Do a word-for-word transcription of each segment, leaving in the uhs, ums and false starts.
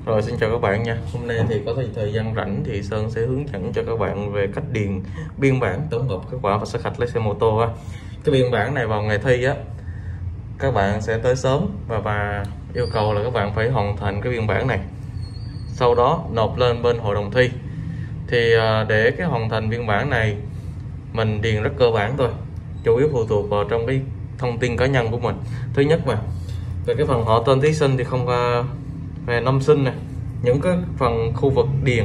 Rồi xin chào các bạn nha. Hôm nay thì có thời gian rảnh thì Sơn sẽ hướng dẫn cho các bạn về cách điền biên bản tổng hợp kết quả và sát hạch lái xe mô tô ha. Cái biên bản này vào ngày thi á, các bạn sẽ tới sớm và và yêu cầu là các bạn phải hoàn thành cái biên bản này. Sau đó nộp lên bên hội đồng thi. Thì để cái hoàn thành biên bản này mình điền rất cơ bản thôi, chủ yếu phụ thuộc vào trong cái thông tin cá nhân của mình. Thứ nhất mà về cái phần họ tên thí sinh thì không về năm sinh này, những cái phần khu vực điền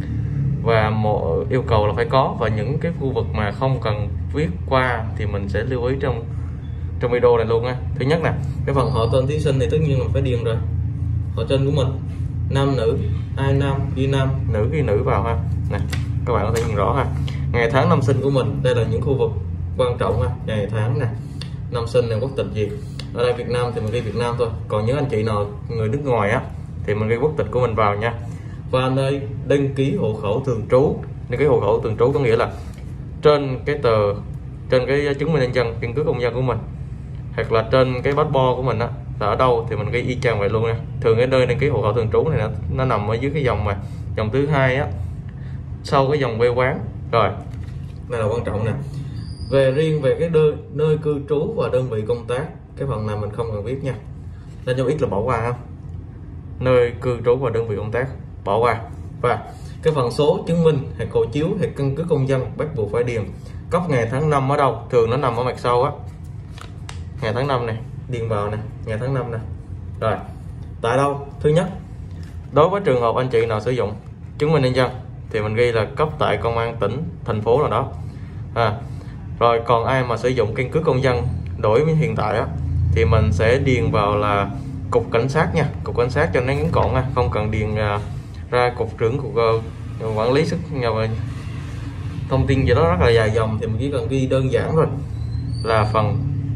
và một yêu cầu là phải có, và những cái khu vực mà không cần viết qua thì mình sẽ lưu ý trong trong video này luôn á. Thứ nhất nè, cái phần họ tên thí sinh thì tất nhiên là phải điền rồi, họ tên của mình, nam nữ, ai nam ghi nam, nữ ghi nữ vào ha. Nè các bạn có thể nhìn rõ ha. Ngày tháng năm sinh của mình, đây là những khu vực quan trọng ha. Ngày tháng nè, năm sinh này, quốc tịch gì. Ở đây Việt Nam thì mình ghi Việt Nam thôi, còn những anh chị nào người nước ngoài á thì mình ghi quốc tịch của mình vào nha. Và nơi đăng ký hộ khẩu thường trú, đăng ký hộ khẩu thường trú có nghĩa là trên cái tờ, trên cái chứng minh nhân dân, căn cước công dân của mình, hoặc là trên cái passport của mình á là ở đâu thì mình ghi y chang vậy luôn nha. Thường cái nơi đăng ký hộ khẩu thường trú này nó, nó nằm ở dưới cái dòng mà dòng thứ hai á, sau cái dòng quê quán. Rồi đây là quan trọng nè. Về riêng về cái nơi, nơi cư trú và đơn vị công tác, cái phần này mình không cần viết nha, nên cho ít là bỏ qua ha. Nơi cư trú và đơn vị công tác bỏ qua. Và cái phần số chứng minh hay hộ chiếu hay căn cước công dân bắt buộc phải điền. Cấp ngày tháng năm ở đâu, thường nó nằm ở mặt sau á, ngày tháng năm này điền vào nè, ngày tháng năm nè. Rồi tại đâu? Thứ nhất, đối với trường hợp anh chị nào sử dụng chứng minh nhân dân thì mình ghi là cấp tại công an tỉnh, thành phố nào đó à. Rồi còn ai mà sử dụng căn cước công dân đổi với hiện tại á thì mình sẽ điền vào là cục cảnh sát nha, cục cảnh sát cho nó ngắn gọn nha, không cần điền uh, ra cục trưởng cục uh, quản lý xuất nhập thông tin gì đó rất là dài dòng, thì mình chỉ cần ghi đơn giản thôi là phần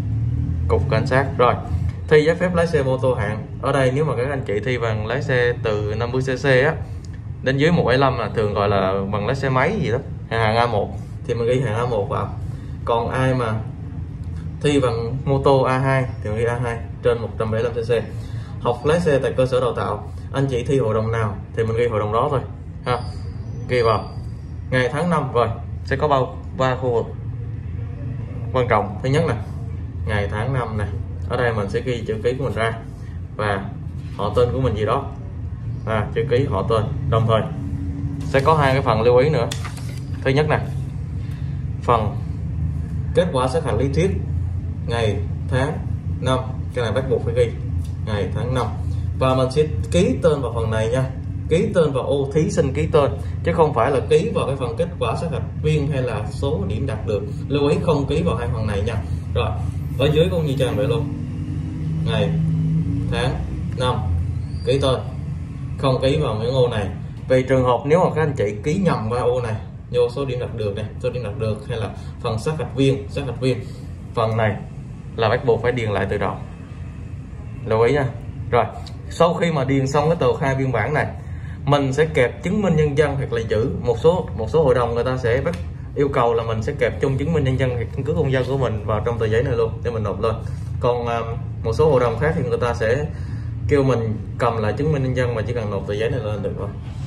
cục cảnh sát. Rồi thi giấy phép lái xe mô tô hạng, ở đây nếu mà các anh chị thi bằng lái xe từ năm mươi xê xê á đến dưới một bảy lăm là thường gọi là bằng lái xe máy gì đó, hạng A một thì mình ghi hạng A một vào. Còn ai mà thi bằng mô tô A hai thì mình ghi A hai trên một trăm bảy mươi lăm xê xê. Học lái xe tại cơ sở đào tạo, anh chị thi hội đồng nào thì mình ghi hội đồng đó thôi ha, ghi vào ngày tháng năm. Rồi sẽ có bao ba khu vực quan trọng. Thứ nhất là ngày tháng năm này, ở đây mình sẽ ghi chữ ký của mình ra và họ tên của mình gì đó, à, chữ ký họ tên. Đồng thời sẽ có hai cái phần lưu ý nữa. Thứ nhất nè, phần kết quả sát hạch lý thuyết ngày tháng năm, cái này bắt buộc phải ghi ngày tháng năm, và mình sẽ ký tên vào phần này nha, ký tên vào ô thí sinh ký tên, chứ không phải là ký vào cái phần kết quả sát hạch viên hay là số điểm đạt được. Lưu ý không ký vào hai phần này nha. Rồi ở dưới cũng như trang vậy luôn, ngày tháng năm ký tên, không ký vào những ô này. Vì trường hợp nếu mà các anh chị ký nhầm qua ô này, vô số điểm đạt được này, số điểm đạt được hay là phần sát hạch viên, sát hạch viên, phần này là bắt buộc phải điền lại từ đầu, lưu ý nha. Rồi sau khi mà điền xong cái tờ khai biên bản này, mình sẽ kẹp chứng minh nhân dân hoặc là chữ. Một số một số hội đồng người ta sẽ bắt yêu cầu là mình sẽ kẹp chung chứng minh nhân dân hoặc căn cước công dân của mình vào trong tờ giấy này luôn để mình nộp lên. Còn à, một số hội đồng khác thì người ta sẽ kêu mình cầm lại chứng minh nhân dân mà chỉ cần nộp tờ giấy này lên được thôi.